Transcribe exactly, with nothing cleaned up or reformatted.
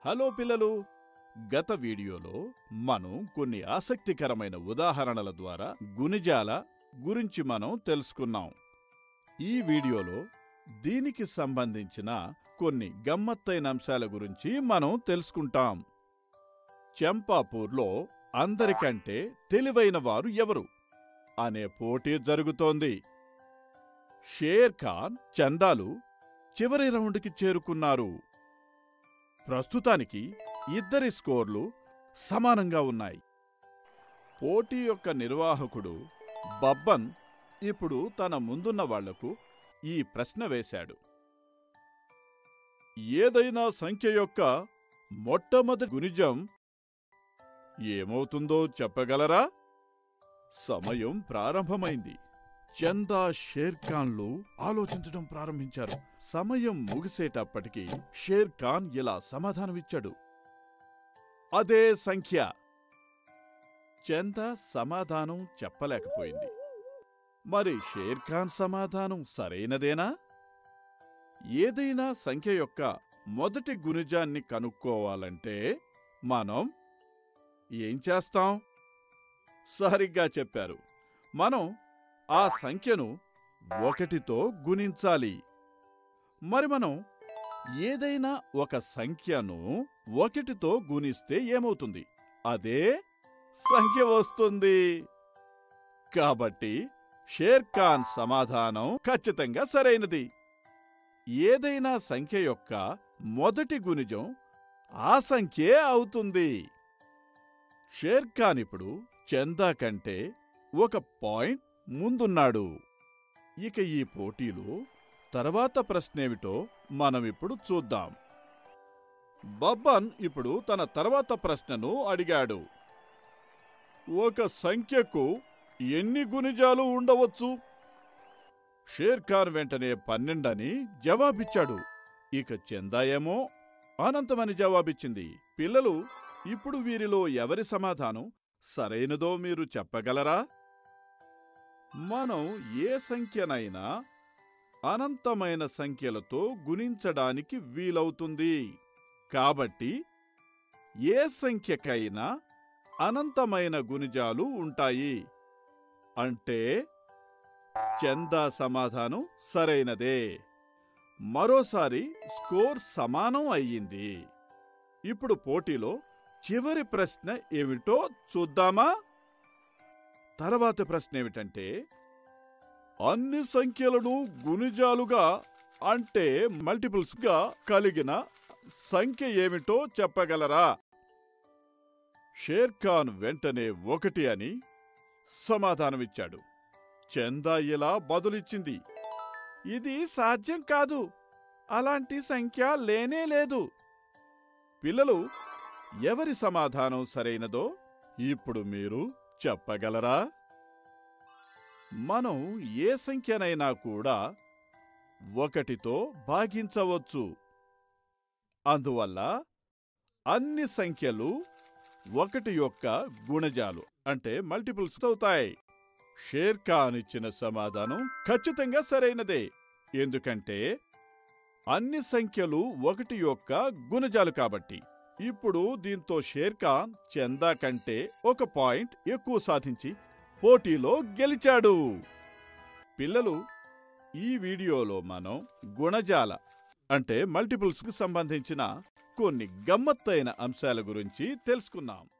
Hello పిల్లలు, గత వీడియోలో మనం కొన్ని ఆసక్తికరమైన ఉదాహరణల ద్వారా గుణిజాల గురించి మనం తెలుసుకున్నాం. ఈ వీడియోలో దీనికి సంబంధించిన కొన్ని గమ్మత్తైన అంశాల గురించి మనం తెలుసుకుంటాం. చంపాపూర్లో అందరికంటే తెలివైన వారు ఎవరు అనే పోటీ జరుగుతోంది. షేర్ ఖాన్, చందాలు చివరి రౌండ్కి చేరుకున్నారు. ప్రస్తుతానికి ఇద్దరి స్కోర్లు సమానంగా ఉన్నాయి. పోటీ యొక్క నిర్వాహకుడు బబ్బన్ ఇప్పుడు తన ముందున్న వాళ్లకు ఈ ప్రశ్న వేశాడు. ఏదైనా సంఖ్య యొక్క మొట్టమొదటి గుణిజం ఏమవుతుందో చెప్పగలరా? సమయం ప్రారంభమైంది. చందా, షేర్ ఖాన్లు ఆలోచించడం ప్రారంభించారు. సమయం ముగిసేటప్పటికి షేర్ ఖాన్ ఇలా సమాధానమిచ్చాడు, అదే సంఖ్య. చందా సమాధానం చెప్పలేకపోయింది. మరి షేర్ ఖాన్ సమాధానం సరైనదేనా? ఏదైనా సంఖ్య యొక్క మొదటి గుణిజాన్ని కనుక్కోవాలంటే మనం ఏం చేస్తాం? సరిగ్గా చెప్పారు. మనం ఆ సంఖ్యను ఒకటితో గుణించాలి. మరి మనం ఏదైనా ఒక సంఖ్యను ఒకటితో గుణిస్తే ఏమవుతుంది? అదే సంఖ్య వస్తుంది. కాబట్టి షేర్ ఖాన్ సమాధానం ఖచ్చితంగా సరైనది. ఏదైనా సంఖ్య యొక్క మొదటి గుణిజం ఆ సంఖ్యే అవుతుంది. షేర్ ఖాన్ ఇప్పుడు చందా కంటే ఒక పాయింట్ ముందున్నాడు. ఇక ఈ పోటీలో తర్వాత ప్రశ్నేమిటో మనమిప్పుడు చూద్దాం. బబ్బన్ ఇప్పుడు తన తర్వాత ప్రశ్నను అడిగాడు. ఒక సంఖ్యకు ఎన్ని గుణిజాలు ఉండవచ్చు? షేర్ ఖాన్ వెంటనే పన్నెండని జవాబిచ్చాడు. ఇక చందా ఏమో అనంతమని జవాబిచ్చింది. పిల్లలు, ఇప్పుడు వీరిలో ఎవరి సమాధానం సరైనదో మీరు చెప్పగలరా? మనం ఏ సంఖ్యనైనా అనంతమైన సంఖ్యలతో గుణించడానికి వీలవుతుంది. కాబట్టి ఏ సంఖ్యకైనా అనంతమైన గుణిజాలు ఉంటాయి. అంటే చందా సమాధానం సరైనదే. మరోసారి స్కోర్ సమానం అయ్యింది. ఇప్పుడు పోటీలో చివరి ప్రశ్న ఏమిటో చూద్దామా? తర్వాతి ప్రశ్న ఏమిటంటే, అన్ని సంఖ్యలను గుణిజాలుగా అంటే మల్టిపుల్స్గా కలిగిన సంఖ్య ఏమిటో చెప్పగలరా? షేర్ ఖాన్ వెంటనే ఒకటి అని సమాధానమిచ్చాడు. చందా ఇలా బదులిచ్చింది, ఇది సాధ్యం కాదు, అలాంటి సంఖ్య లేనే లేదు. పిల్లలు, ఎవరి సమాధానం సరైనదో ఇప్పుడు మీరు చెప్పగలరా? మనం ఏ సంఖ్యనైనా కూడా ఒకటితో భాగించవచ్చు. అందువల్ల అన్ని సంఖ్యలు ఒకటి యొక్క గుణజాలు అంటే మల్టిపుల్స్ అవుతాయి. షేర్ ఖాన్ ఇచ్చిన సమాధానం ఖచ్చితంగా సరైనదే. ఎందుకంటే అన్ని సంఖ్యలు ఒకటి యొక్క గుణజాలు కాబట్టి. ఇప్పుడు దీంతో షేర్ ఖాన్ చందా కంటే ఒక పాయింట్ ఎక్కువ సాధించి పోటీలో గెలిచాడు. పిల్లలు, ఈ వీడియోలో మనం గుణజాల అంటే మల్టిపుల్స్కు సంబంధించిన కొన్ని గమ్మత్తైన అంశాల గురించి తెలుసుకున్నాం.